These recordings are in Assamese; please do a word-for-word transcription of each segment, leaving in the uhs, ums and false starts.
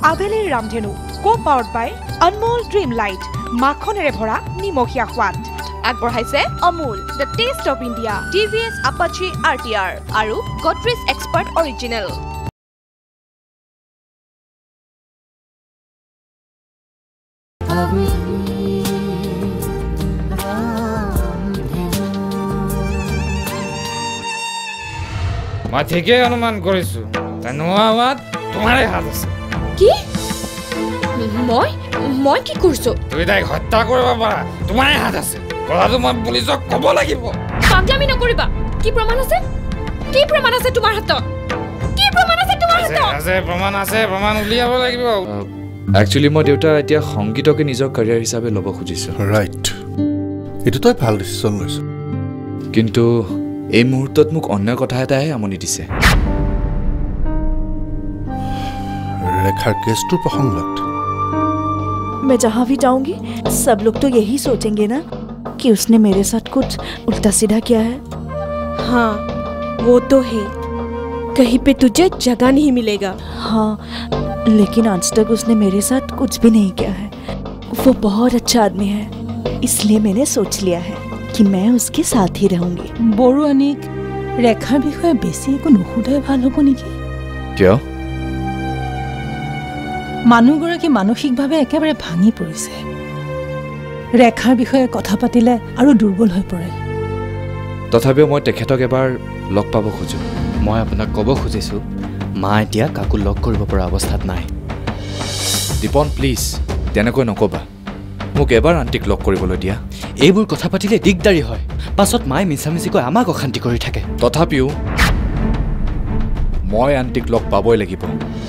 আবেলিৰ Ramdhenu co powered by Anmol dream light মাখনেৰে ভৰা নিমখীয়া সোৱাদ আগবঢ়াইছে Amul the taste of India TVS Apache R T R আৰু গডৰেজ এক্সপাৰ্ট অৰিজিনেল মই ঠিকেই অনুমান কৰিছো নোহোৱা হোৱাত তোমাৰে হাত আছে কি মই মই কি কৰিছো তুমি তাইক হত্যা কৰিব পাৰা তোমাৰে হাত আছে কথাটো মই পুলিচক ক'ব লাগিব পাগলামি নকৰিবা কি প্ৰমাণ আছে কি প্ৰমাণ আছে তোমাৰ হাতত কি প্ৰমাণ আছে তোমাৰ হাতত আছে প্ৰমাণ আছে প্ৰমাণ উলিয়াব লাগিব একচুয়ালি মই দেউতা এতিয়া সংগীতকে নিজৰ কেৰিয়াৰ হিচাপে ল'ব খুজিছো ৰাইট এটো তই ভাল ডিসিশন লৈছ কিন্তু এই মুহূৰ্তত মোক অন্য কথা এটাহে আমনি দিছে रेखा केस टू प्रसंगत मैं जहाँ भी जाऊंगी सब लोग तो यही सोचेंगे ना कि उसने मेरे साथ कुछ उल्टा सीधा किया है हाँ वो तो है कहीं पे तुझे जगह नहीं मिलेगा हाँ लेकिन आज तक उसने मेरे साथ कुछ भी नहीं किया है वो बहुत अच्छा आदमी है इसलिए मैंने सोच लिया है कि मैं उसके साथ ही रहूंगी बरुआनिक रेखार विषय बेसी एको नुसुधाय ভাল হ'ব নেকি কিয় মানুহগৰাকী মানসিকভাৱে একেবাৰে ভাঙি পৰিছে ৰেখাৰ বিষয়ে কথা পাতিলে আৰু দুৰ্বল হৈ পৰে তথাপিও মই তেখেতক এবাৰ লগ পাব খুজো মই আপোনাক ক'ব খুজিছো মা এতিয়া কাকো লগ কৰিব পৰা অৱস্থাত নাই দীপন প্লিজ তেনেকৈ নকবা মোক এবাৰ আন্টিক লগ কৰিবলৈ দিয়া এইবোৰ কথা পাতিলে দিগদাৰি হয় পাছত মাই মিছামিছিকৈ আমাক অশান্তি কৰি থাকে তথাপিও মই আন্টিক লগ পাবই লাগিব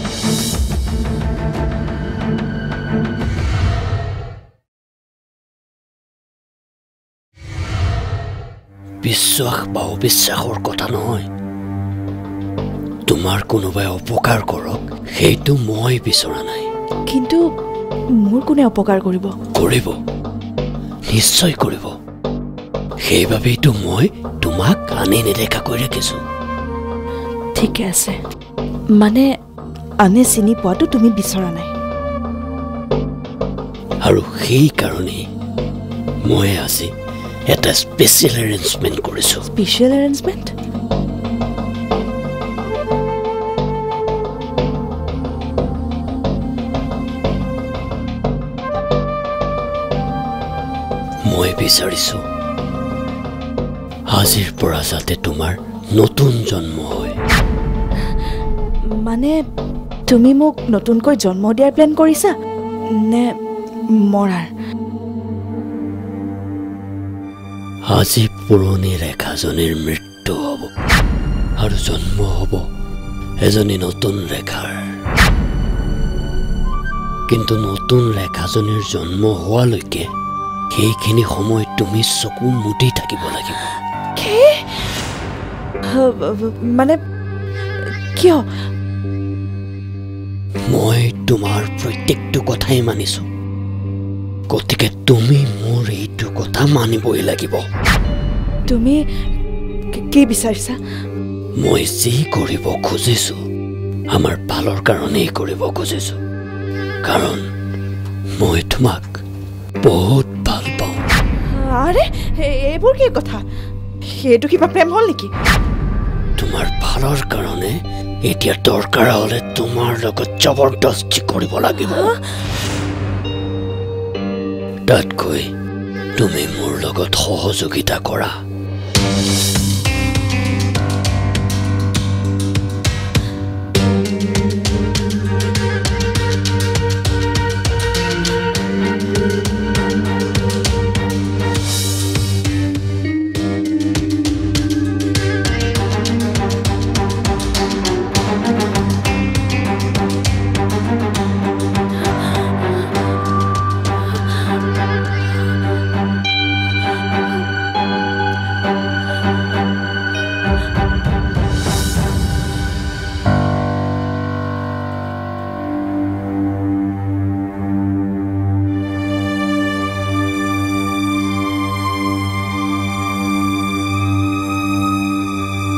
বিশ্বাস বা অবিশ্বাসৰ কথা নহয় তোমাৰ কোনোবাই অপকাৰ কৰক সেইটো মই বিচৰা নাই কিন্তু মোৰ কোনে অপকাৰ কৰিব কৰিব নিশ্চয় কৰিব সেইবাবেইতো মই তোমাক আনে নেদেখাকৈ ৰাখিছো ঠিকে আছে মানে আনে চিনি পোৱাটো তুমি বিচৰা নাই আৰু সেই কাৰণে মই আজি এটা স্পেশাল এৰেঞ্জমেন্ট কৰিছো স্পেশাল এৰেঞ্জমেন্ট মই বিচাৰিছো আজিৰ পৰা যাতে তোমাৰ নতুন জন্ম হয় মানে তুমি মোক নতুনকৈ জন্ম দিয়াৰ প্ল্যান কৰিছা নে মৰাৰ আজি পুৰণি ৰেখাজনীৰ মৃত্যু হ'ব আৰু জন্ম হ'ব এজনী নতুন ৰেখাৰ কিন্তু নতুন ৰেখাজনীৰ জন্ম হোৱালৈকে সেইখিনি সময় তুমি চকু মুদি থাকিব লাগিব কি মানে কিয় মই তোমাৰ প্ৰত্যেকটো কথাই মানিছো গতিকে তুমি মোৰ এইটো কথা মানিবই লাগিব তুমি কি বিচাৰিছা মই যি কৰিব খুজিছো আমাৰ ভালৰ কাৰণেই কৰিব খুজিছো কাৰণ মই তোমাক বহুত ভাল পাওঁ আৰে এইবোৰ কি কথা সেইটো কিবা প্ৰেম হ'ল নেকি তোমাৰ ভালৰ কাৰণে এতিয়া দৰকাৰ হ'লে তোমাৰ লগত জবৰদস্তি কৰিব লাগিব তাতকৈ তুমি মোৰ লগত সহযোগিতা কৰা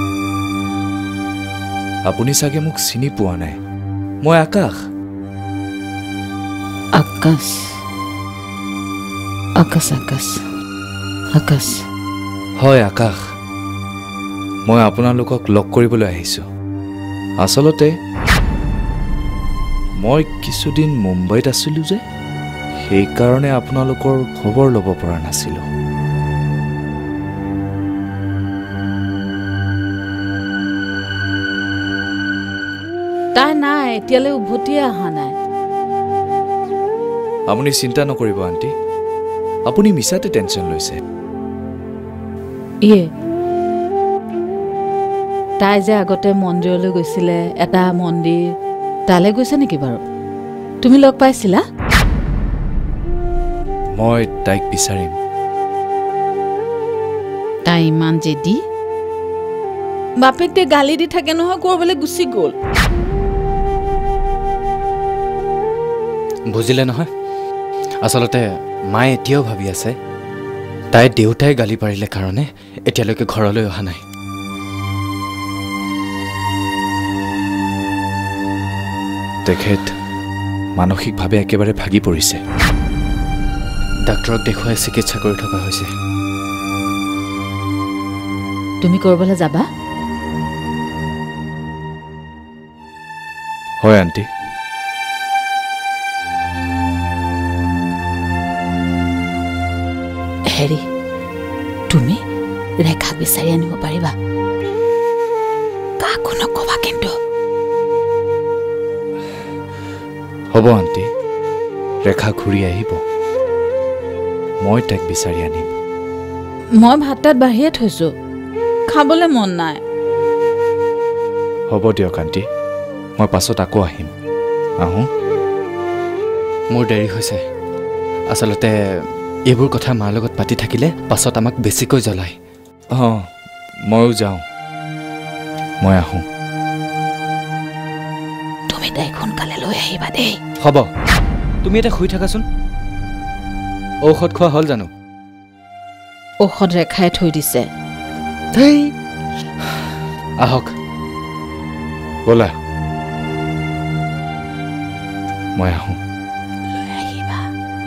আপুনি চাগে মোক চিনি পোৱা নাই মই আকাশ আকাশ আকাশ আকাশ আকাশ হয় আকাশ মই আপোনালোকক লগ কৰিবলৈ আহিছোঁ আচলতে মই কিছুদিন মুম্বাইত আছিলোঁ যে সেইকাৰণে আপোনালোকৰ খবৰ ল'ব পৰা নাছিলোঁ তাই নাই এতিয়ালৈ উভতিয়ে অহা নাই আপুনি চিন্তা নকৰিব আণ্টি আপুনি মিছাতে টেনশ্যন লৈছে ইয়ে তাই যে আগতে মন্দিৰলৈ গৈছিলে এটা মন্দিৰ তালৈ গৈছে নেকি বাৰু তুমি লগ পাইছিলা মই তাইক বিচাৰিম তাই ইমান জেদি বাপেকে গালি দি থাকে নহয় ক'ৰবালৈ গুচি গ'ল বুজিলে নহয় আচলতে মায়ে এতিয়াও ভাবি আছে তাই দেউতাই গালি পাৰিলে কাৰণে এতিয়ালৈকে ঘৰলৈ অহা নাই তেখেত মানসিকভাৱে একেবাৰে ভাগি পৰিছে ডাক্তৰক দেখুৱাই চিকিৎসা কৰি থকা হৈছে তুমি ক'ৰবালৈ যাবা হয় আণ্টি হেৰি তুমি ৰেখা বিচাৰি আনিব পাৰিবা কাকো নকবা কিন্তু হ'ব আণ্টি ৰেখা ঘূৰি আহিব মই তাইক বিচাৰি আনিম মই ভাত তাত বাঢ়িয়ে থৈছোঁ খাবলৈ মন নাই হ'ব দিয়ক আণ্টি মই পাছত আকৌ আহিম আহোঁ মোৰ দেৰি হৈছে আচলতে এইবোৰ কথা মাৰ লগত পাতি থাকিলে পাছত আমাক বেছিকৈ জ্বলায় অঁ ময়ো যাওঁ মই আহোঁ তুমি তাইক সোনকালে লৈ আহিবা দেই হ'ব তুমি এতিয়া শুই থাকাচোন ঔষধ খোৱা হ'ল জানো ঔষধ ৰেখাই থৈ দিছে আহক ব'লা মই আহোঁ লৈ আহিবা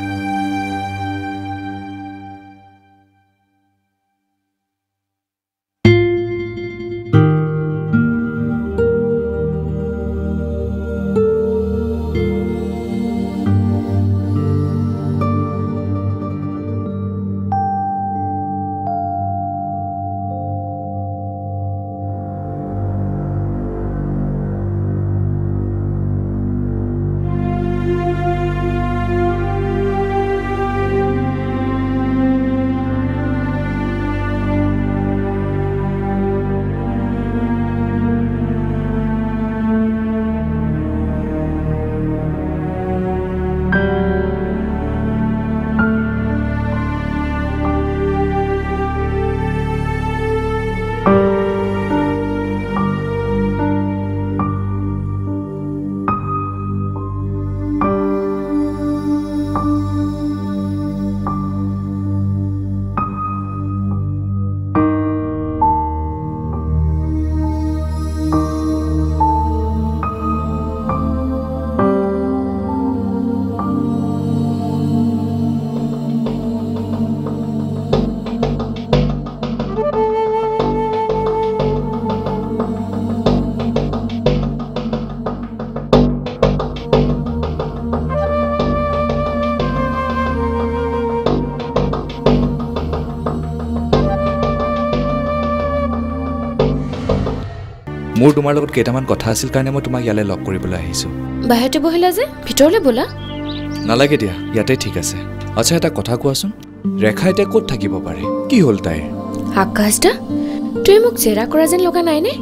মোৰ তোমাৰ লগত কেইটামান কথা আছিল কাৰণে মই তোমাক ইয়ালৈ লগ কৰিবলৈ আহিছোঁ বাহিৰতে বহিলা যে ভিতৰলৈ ব'লা নালাগে দিয়া ইয়াতে ঠিক আছে আচ্ছা এটা কথা কোৱাচোন ৰেখা এতিয়া ক'ত থাকিব পাৰে কি হ'ল তাইৰ আকাশ দা তুমি মোক জেৰা কৰা যেন লগা নাইনে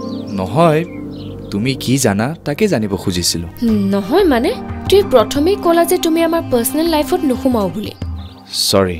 নহয় তুমি কি জানা তাকে জানিব খুজিছিলোঁ নহয় মানে তুমি প্ৰথমেই ক'লা যে তুমি আমাৰ পাৰ্চনেল লাইফত নোসোমাও বুলি চৰি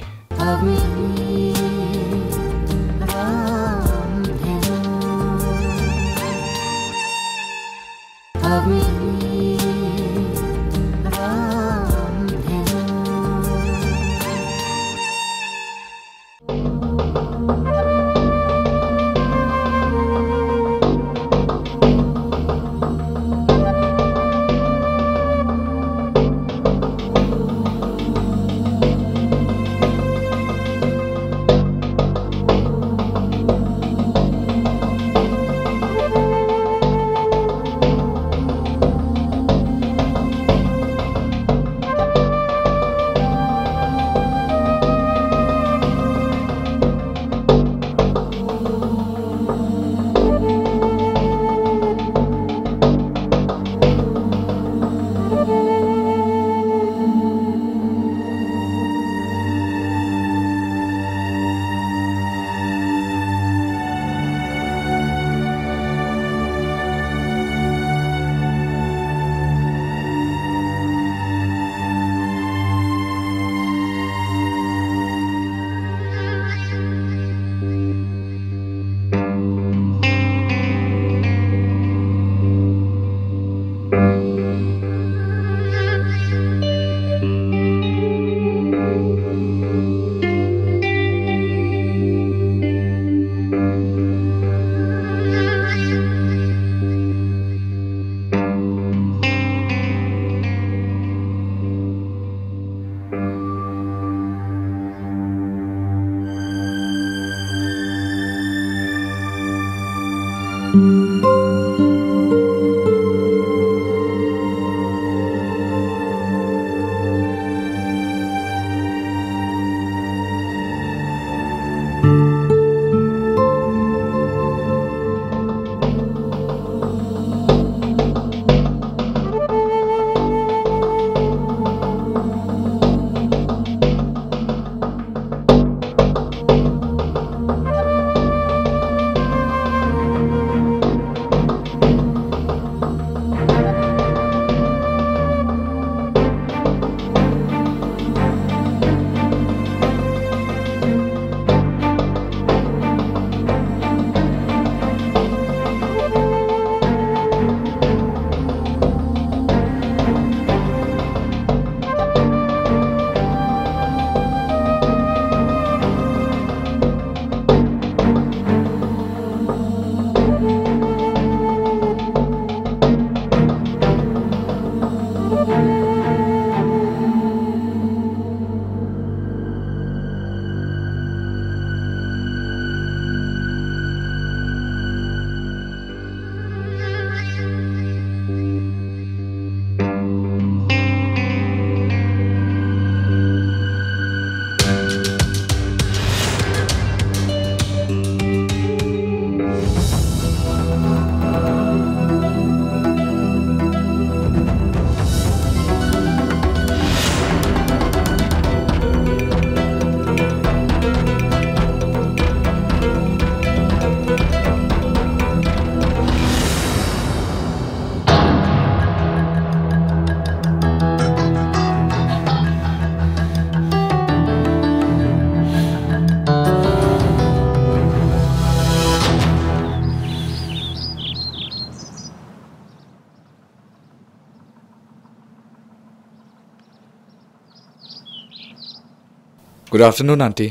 গুড আফটাৰনুন আণ্টি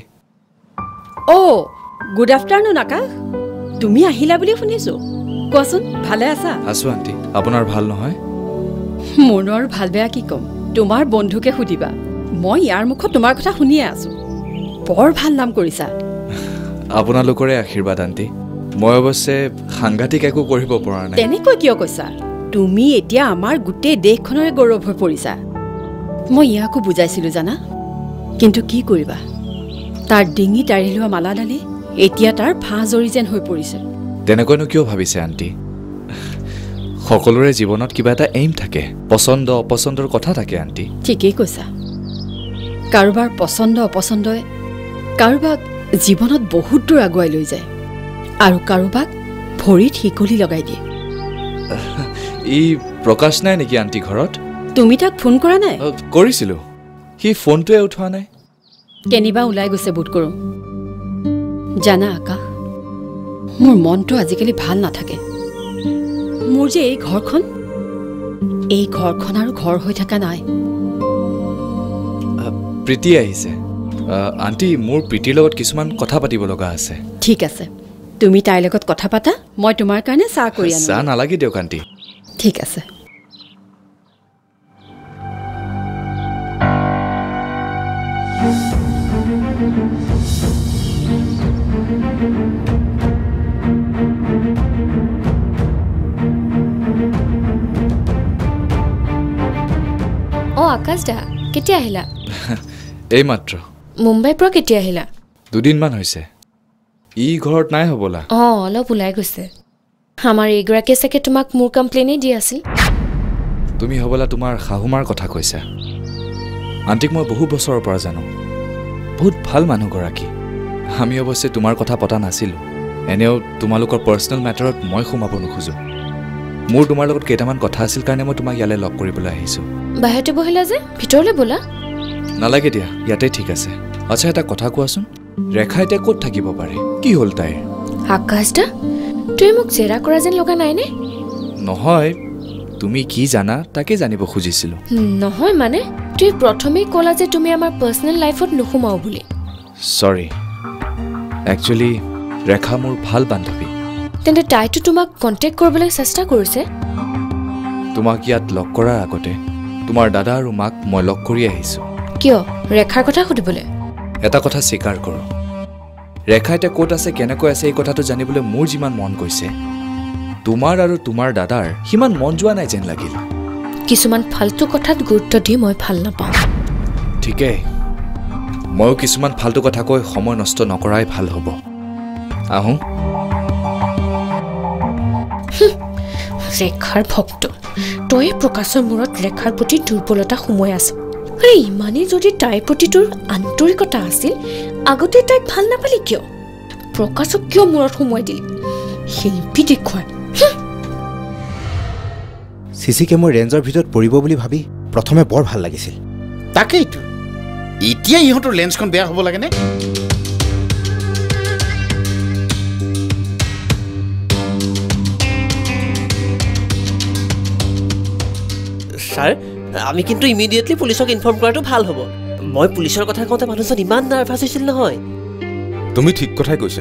অ' গুড আফটাৰনুন আকাশ তুমি আহিলা বুলি শুনিছোঁ কোৱাচোন ভালে আছা আছোঁ আণ্টি আপোনাৰ ভাল নহয় মোৰ আৰু ভাল বেয়া কি ক'ম তোমাৰ বন্ধুকে সুধিবা মই ইয়াৰ মুখত তোমাৰ কথা শুনিয়ে আছোঁ বৰ ভাল নাম কৰিছা আপোনালোকৰে আশীৰ্বাদ আণ্টি মই অৱশ্যে সাংঘাতিক একো কৰিব পৰা নাই তেনেকৈ কিয় কৈছা তুমি এতিয়া আমাৰ গোটেই দেশখনৰে গৌৰৱ হৈ পৰিছা মই ইয়াকো বুজাইছিলোঁ জানা কিন্তু কি কৰিবা তাৰ ডিঙি টাৰি লোৱা মালাডালে এতিয়া তাৰ ফাঁ জৰি যেন হৈ পৰিছে তেনেকৈনো কিয় ভাবিছে আণ্টি সকলোৰে জীৱনত কিবা এটা এইম থাকে পচন্দ অপচন্দৰ কথা থাকে আণ্টি ঠিকেই কৈছা কাৰোবাৰ পচন্দ অপচন্দই কাৰোবাক জীৱনত বহুত দূৰ আগুৱাই লৈ যায় আৰু কাৰোবাক ভৰিত শিকলি লগাই দিয়ে ই প্ৰকাশ নাই নেকি আণ্টি ঘৰত তুমি তাক ফোন কৰা নাই কৰিছিলোঁ সি ফোনটোৱে উঠোৱা নাই কেনিবা ওলাই গৈছে বোধ কৰোঁ জানা আকাশ মোৰ মনটো আজিকালি ভাল নাথাকে মোৰ যে এই ঘৰখন এই ঘৰখন আৰু ঘৰ হৈ থকা নাই প্ৰীতি আহিছে আণ্টি মোৰ প্ৰীতিৰ লগত কিছুমান কথা পাতিব লগা আছে ঠিক আছে তুমি তাইৰ লগত কথা পাতা মই তোমাৰ কাৰণে চাহ কৰি আনো চাহ নালাগে দিয়ক আণ্টি ঠিক আছে অ' আকাশ দা কেতিয়া আহিলা এই মাত্ৰ মুম্বাইৰ পৰা কেতিয়া আহিলা দুদিনমান হৈছে ই ঘৰত নাই হ'বলা অঁ অলপ ওলাই গৈছে আমাৰ এইগৰাকীয়ে চাগে তোমাক মোৰ কমপ্লেইনেই দি আছিল তুমি হ'বলা তোমাৰ শাহুমাৰ কথা কৈছা আণ্টিক মই বহু বছৰৰ পৰা জানো বহুত ভাল মানুহগৰাকী আমি অৱশ্যে তোমাৰ কথা পতা নাছিলোঁ এনেও তোমালোকৰ পাৰ্চনেল মেটাৰত মই সোমাব নোখোজোঁ মোৰ তোমাৰ লগত কেইটামান কথা আছিল কাৰণে মই তোমাক ইয়ালৈ লগ কৰিবলৈ আহিছোঁ বাহিৰতে বহিলা যে ভিতৰলৈ ব'লা নালাগে দিয়া ইয়াতে ঠিক আছে আচ্ছা এটা কথা কোৱাচোন ৰেখা এতিয়া ক'ত থাকিব পাৰে কি হ'ল তাইৰ আকাশ দা তুমি মোক জেৰা কৰা যেন লগা নাইনে নহয় তুমি কি জানা তাকে জানিব খুজিছিলোঁ নহয় মানে তুমি প্ৰথমেই ক'লা যে তুমি আমাৰ পাৰ্চনেল লাইফত নোসোমাও বুলি চৰি একচুৱেলি ৰেখা মোৰ ভাল বান্ধৱী তেন্তে তাইতো তোমাক কণ্টেক্ট কৰিবলৈ চেষ্টা কৰিছে তোমাক ইয়াত লগ কৰাৰ আগতে তোমাৰ দাদা আৰু মাক মই লগ কৰি আহিছোঁ কিয় ৰেখাৰ কথা সুধিবলৈ এটা কথা স্বীকাৰ কৰোঁ ৰেখা এতিয়া ক'ত আছে কেনেকৈ আছে এই কথাটো জানিবলৈ মোৰ যিমান মন গৈছে তোমাৰ আৰু তোমাৰ দাদাৰ সিমান মন যোৱা নাই যেন লাগিল। কিছুমান ফাল্টু কথাত গুৰুত্ব দি মই ভাল নাপাওঁ। ঠিকেই, ময়ো কিছুমান ফাল্টু কথা কৈ সময় নষ্ট নকৰাই ভাল হ'ব। আহোঁ। ৰেখাৰ ভক্ত, তই প্ৰকাশৰ মূৰত ৰেখাৰ প্ৰতি দুৰ্বলতা সোমাই আছ। আৰে ইমানেই যদি তাইৰ প্ৰতি তোৰ আন্তৰিকতা আছিল, আগতে তাইক ভাল নাপালি কিয়? প্ৰকাশক কিয় মূৰত সোমোৱাই দিলি? শিল্পী দেখুৱাই। চি চি কেমৰ ৰেঞ্জৰ ভিতৰত পৰিব বুলি ভাবি প্ৰথমে বৰ ভাল লাগিছিল। তাকেইতো, এতিয়া ইহঁতৰ লেন্সখন বেয়া হ'ব লাগেনে? ছাৰ, আমি কিন্তু ইমিডিয়েটলি পুলিচক ইনফৰ্ম কৰাটো ভাল হ'ব। মই পুলিচৰ কথা কওঁতে মানুহজন ইমান নাৰ্ভাছ হৈছিল নহয়। তুমি ঠিক কথাই কৈছা।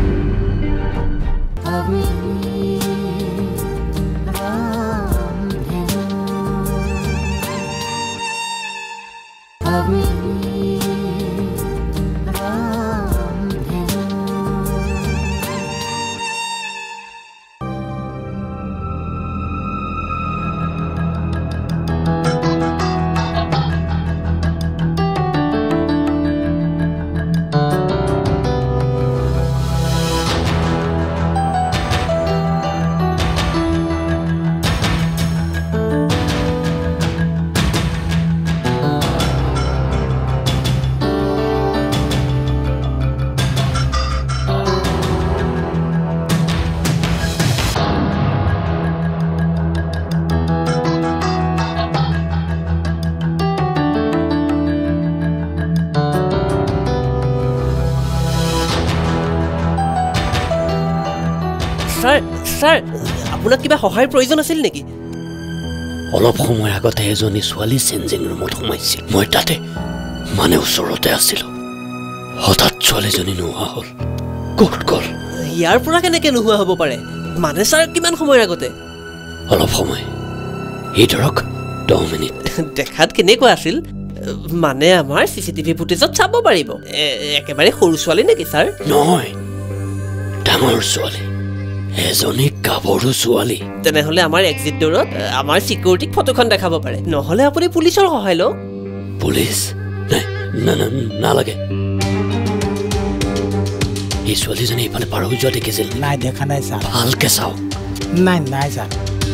ছাৰ ছাৰ আপোনাক কিবা সহায়ৰ প্ৰয়োজন আছিল নেকি? অলপ সময় আগতে এজনী ছোৱালী চেঞ্জিং ৰুমত সোমাইছিল। মই তাতে মানে ওচৰতে আছিলোঁ। হঠাৎ ছোৱালীজনী নোহোৱা হ'ল। ক'ত গ'ল? ইয়াৰ পৰা কেনেকৈ নোহোৱা হ'ব পাৰে? মানে ছাৰ কিমান সময়ৰ আগতে? অলপ সময়, এই ধৰক দহ মিনিট। দেখাত কেনেকুৱা আছিল? মানে আমাৰ চি চি টিভি ফুটেজত চাব পাৰিব। একেবাৰে সৰু ছোৱালী নেকি ছাৰ? নহয়, ডাঙৰ ছোৱালী, এজনী গাভৰু ছোৱালী। তেনেহ'লে আমাৰ এক্সিট ডোৰত আমাৰ চিকিউৰিটিক ফটোখন দেখাব পাৰে। নহ'লে আপুনি পুলিচৰ সহায় লওক। পুলিচ? নাই, নালাগে। এই ছোৱালীজনী ইফালে পাৰ হৈ যোৱা দেখিছিল? নাই, দেখা নাই ছাৰ। ভালকে চাওক। নাই নাই ছাৰ।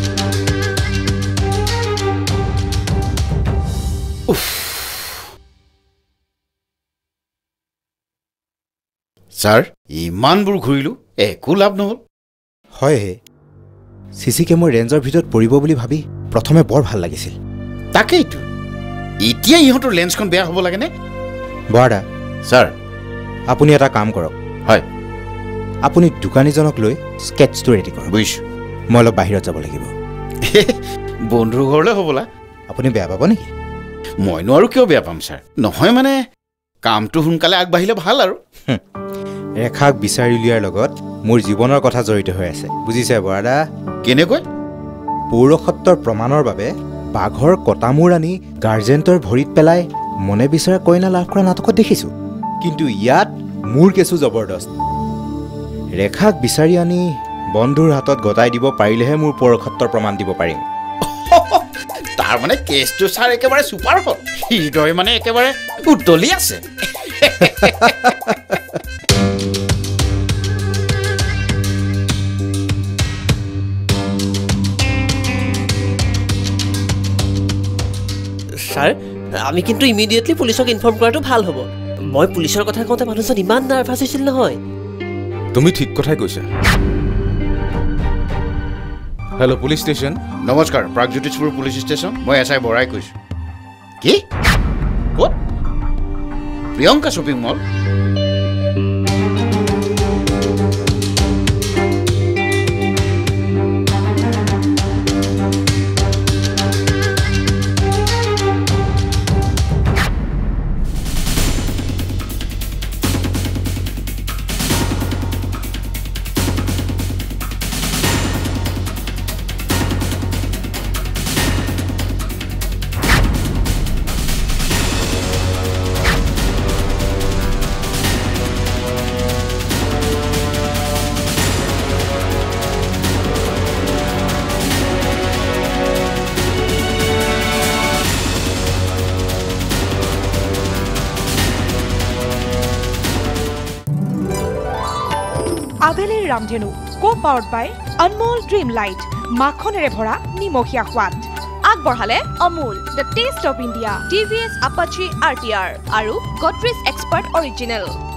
ছাৰ, ইমানবোৰ ঘূৰিলোঁ, একো লাভ নহ'ল। হয়, চি চি কেমৰ ৰেঞ্জৰ ভিতৰত পৰিব বুলি ভাবি প্ৰথমে বৰ ভাল লাগিছিল। তাকেইতো, এতিয়া ইহঁতৰ লেন্সখন বেয়া হ'ব লাগেনে? বৰাদা ছাৰ, আপুনি এটা কাম কৰক। হয়, আপুনি দোকানীজনক লৈ স্কেটছটো ৰেডি কৰক। বুজিছোঁ। মই অলপ বাহিৰত যাব লাগিব। বন্ধুৰ ঘৰলৈ হ'বলা। আপুনি বেয়া পাব নেকি? মইনো আৰু কিয় বেয়া পাম ছাৰ? নহয় মানে কামটো সোনকালে আগবাঢ়িলে ভাল আৰু। ৰেখাক বিচাৰি উলিওৱাৰ লগত মোৰ জীৱনৰ কথা জড়িত হৈ আছে, বুজিছে বৰাদা? কেনেকৈ? পৌৰসত্বৰ প্ৰমাণৰ বাবে বাঘৰ কটামূৰ আনি গাৰ্জেণ্টৰ ভৰিত পেলাই মনে বিচৰা কইনা লাভ কৰা নাটকত দেখিছোঁ। কিন্তু ইয়াত মোৰ কেঁচু জবৰদস্ত। ৰেখাক বিচাৰি আনি বন্ধুৰ হাতত গতাই দিব পাৰিলেহে মোৰ পৌৰসত্ৰৰ প্ৰমাণ দিব পাৰিম। তাৰ মানে কেছটো ছাৰ একেবাৰে ছুপাৰ হ'ল। হৃদয় মানে একেবাৰে উতলি আছে। ছাৰ, আমি কিন্তু ইমিডিয়েটলি পুলিচক ইনফৰ্ম কৰাটো ভাল হ'ব। মই পুলিচৰ কথা কওঁতে মানুহজন ইমান নাৰ্ভাছ হৈছিল নহয়। তুমি ঠিক কথাই কৈছা। Hello' police station. নমস্কাৰ, প্ৰাগজ্যোতিষপুৰ পুলিচ ষ্টেচন। মই এছ আই বৰাই কৈছোঁ। কি? ক'ত? Priyanka shopping mall? আভেলিৰ Ramdhenu co powered by Anmol dream light মাখনেৰে ভৰা নিমখীয়া সোৱাদ আগবঢ়ালে Amul the taste of India TVS Apache R T R আৰু গডৰেজ এক্সপাৰ্ট অৰিজিনেল